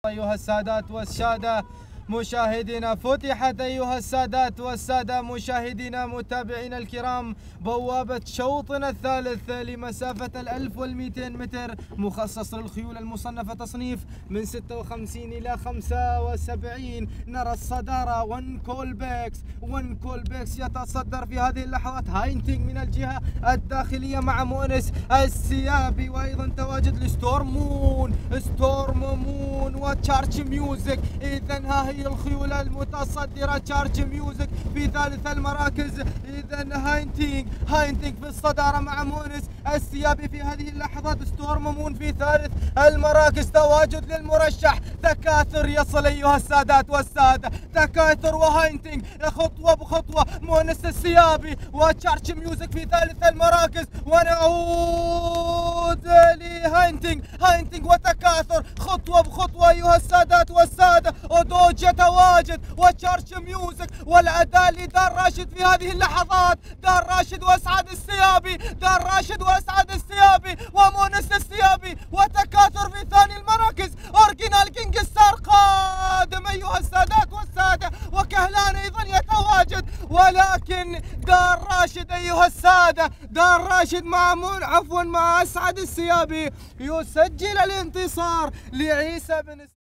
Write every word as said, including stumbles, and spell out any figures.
أيها السادات والسادة مشاهدينا، فتحت أيها السادات والسادة مشاهدينا متابعينا الكرام بوابة شوطنا الثالث لمسافة الألف والمئتين متر، مخصص للخيول المصنفة تصنيف من ستة وخمسين إلى خمسة وسبعين. نرى الصدارة ون كولبيكس ون كولبيكس يتصدر في هذه اللحظات. هاينتينج من الجهة الداخلية مع مؤنس السيابي، وأيضا تواجد لستورم مون ستورم مون وتشارج ميوزك. إذا ها هي الخيول المتصدرة، تشارج ميوزك في ثالث المراكز. إذا هاينتينج هاينتينج في الصدارة مع مؤنس السيابي في هذه اللحظات. ستورم مون في ثالث المراكز. تواجد للمرشح تكاثر يصل أيها السادات والسادة، تكاثر وهاينتينج خطوة بخطوة. مؤنس السيابي وتشارج ميوزك في ثالث المراكز، ونعود لهاينتينج هاينتينج وتكاثر خطوة بخطوة أيها السادات والسادة. ودوج يتواجد وتشارج ميوزك، والأداء لدار راشد في هذه اللحظات. دار راشد واسعد السيابي، دار راشد واسعد السيابي ومؤنس السيابي، وتكاثر في ثاني المراكز. اورجينال كينج ستار قادم ايها السادات والسادة، وكهلان ايضا يتواجد، ولكن دار راشد ايها السادة، دار راشد مع مون عفوا مع اسعد السيابي يسجل الانتصار لعيسى بن